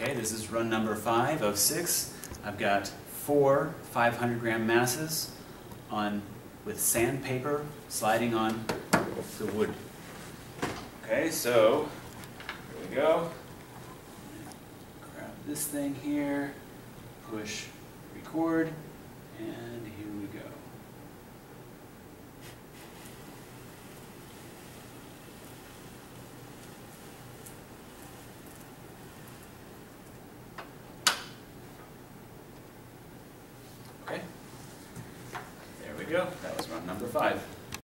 Okay, this is run number 5 of 6. I've got 4 500-gram masses with sandpaper sliding on the wood. Okay, so here we go. Grab this thing here, push record, and here we go. Okay, there we go. That was run number 5.